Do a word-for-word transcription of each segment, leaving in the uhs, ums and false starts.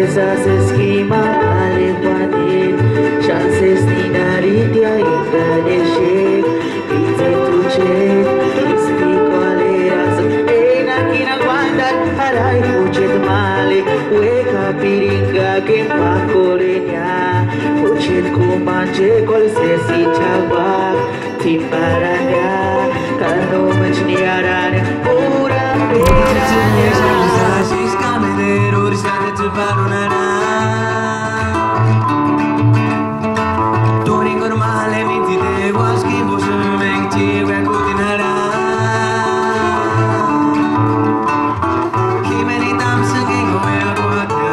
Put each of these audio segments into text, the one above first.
esas esquimas ale patin chances ni naritia inganeshe ite tuchet isti coleras e nakina guandat harai puchet male weka piringa ke pakolenya puchet kumanje kol sesi chabak timbaranya kano menchniarane pura piranya Doring normale minti de waski bosumeng chiwe kutinara Kimeni tam sengeng we akwaka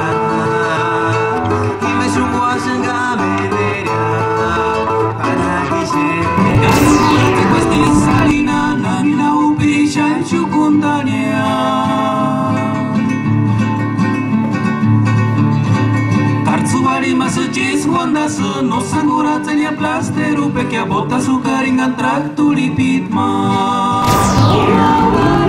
Kime sungwa senga mederia Panagise Pasti salina nanina upisha chukundania Honda să nu s-a curat în plasterul pe chiar bota su care în tractul lipit, ma.